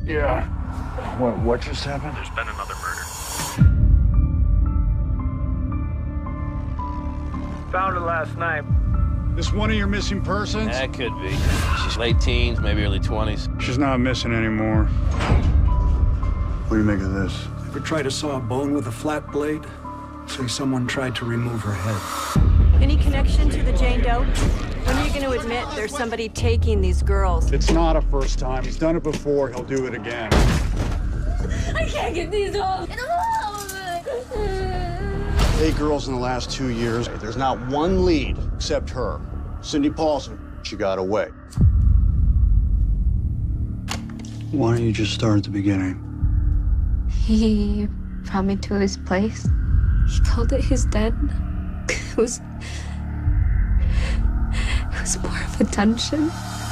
Yeah. What just happened? There's been another murder. Found her last night. This one of your missing persons? That could be. She's late teens, maybe early 20s. She's not missing anymore. What do you make of this? Ever try to saw a bone with a flat blade? Say someone tried to remove her head. Any connection to the Jane Doe? When are you going to admit there's somebody taking these girls? It's not a first time. He's done it before. He'll do it again. I can't get these off. 8 girls in the last 2 years. There's not one lead except her. Cindy Paulson. She got away. Why don't you just start at the beginning? He brought me to his place. He called it his den. It was more of attention.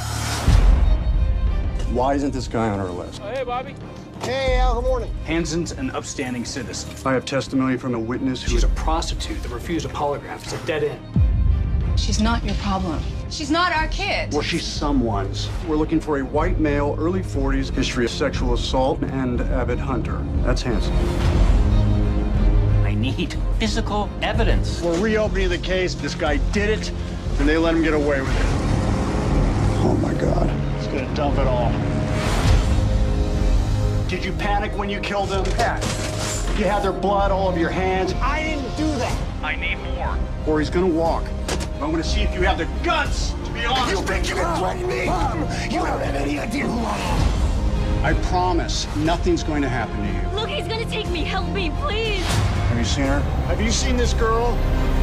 Why isn't this guy on our list? Oh, hey, Bobby. Hey, Al, good morning. Hansen's an upstanding citizen. I have testimony from a witness who... She's a prostitute that refused a polygraph. It's a dead end. She's not your problem. She's not our kid. Well, she's someone's. We're looking for a white male, early 40s, history of sexual assault, and avid hunter. That's Hansen. I need physical evidence. We're reopening the case. This guy did it, and they let him get away with it. Oh, my God. He's gonna dump it all. Did you panic when you killed them? Yeah. You had their blood all over your hands? I didn't do that. I need more. Or he's gonna walk. I'm gonna see if you have the guts to be honest. You think you can threaten me? Mom, you don't have any idea who I am. I promise nothing's going to happen to you. Look, he's gonna take me. Help me, please. Have you seen her? Have you seen this girl?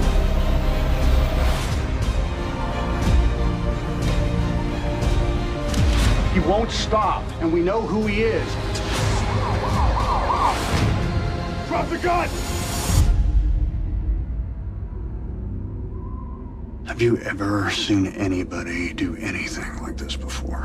He won't stop, and we know who he is. Drop the gun! Have you ever seen anybody do anything like this before?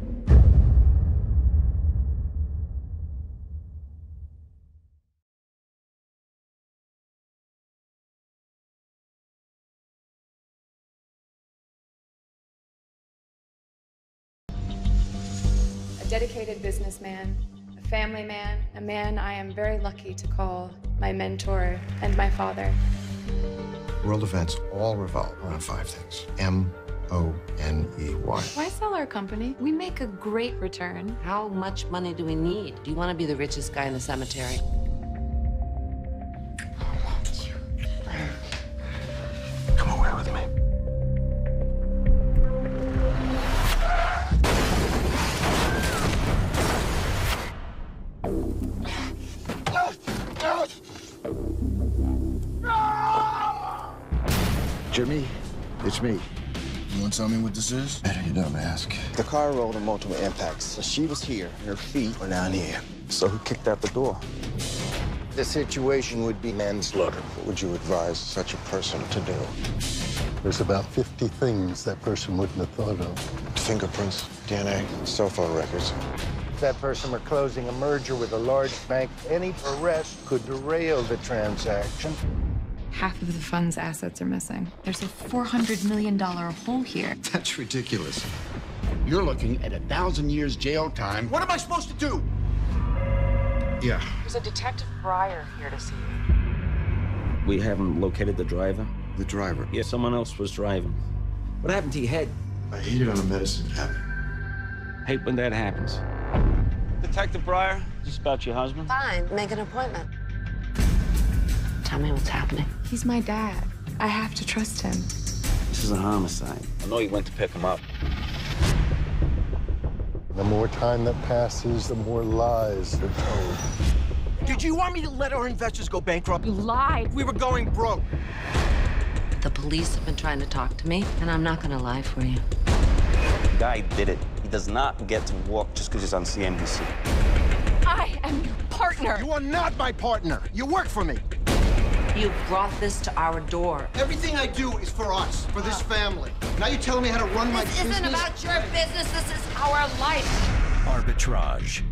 A dedicated businessman, a family man, a man I am very lucky to call my mentor and my father. World events all revolve around 5 things. M-O-N-E-Y. Why sell our company? We make a great return. How much money do we need? Do you want to be the richest guy in the cemetery? Come away with me. Jimmy, it's me. You want to tell me what this is? Better you don't ask. The car rolled in multiple impacts. So she was here, her feet were down here. So who kicked out the door? The situation would be manslaughter. What would you advise such a person to do? There's about 50 things that person wouldn't have thought of. Fingerprints, DNA, cell phone records. If that person were closing a merger with a large bank, any arrest could derail the transaction. Half of the fund's assets are missing. There's a $400 million hole here. That's ridiculous. You're looking at 1,000 years jail time. What am I supposed to do? Yeah. There's a Detective Breyer here to see you. We haven't located the driver. The driver. Yeah, someone else was driving. What happened to your head? I hit it on a medicine cabinet. Hate when that happens. Detective Breyer, is this about your husband? Fine, make an appointment. Tell me what's happening. He's my dad. I have to trust him. This is a homicide. I know you went to pick him up. The more time that passes, the more lies are told. Did you want me to let our investors go bankrupt? You lied. We were going broke. The police have been trying to talk to me, and I'm not gonna lie for you. The guy did it. He does not get to walk just because he's on CNBC. I am your partner. You are not my partner. You work for me. You brought this to our door. Everything I do is for us, for this family. Now you're telling me how to run my business? This isn't about your business. This is our life. Arbitrage.